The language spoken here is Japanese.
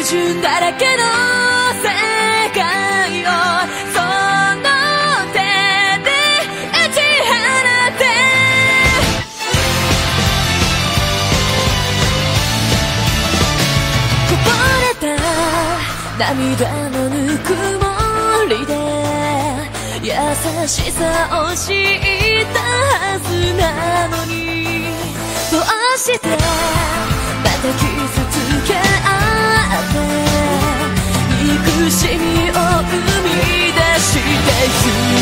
準だらけの世界をその手で打ち放て、こぼれた涙のぬくもりで優しさを知ったはずなのに、どうしてまた傷つけ合って憎しみを生み出して